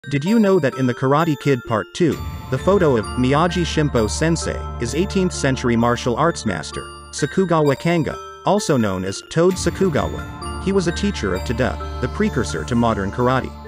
Did you know that in the Karate Kid Part 2, the photo of Miyagi Shimpo Sensei is 18th century martial arts master, Sakugawa Kanga, also known as Tode Sakugawa. He was a teacher of Tode, the precursor to modern karate.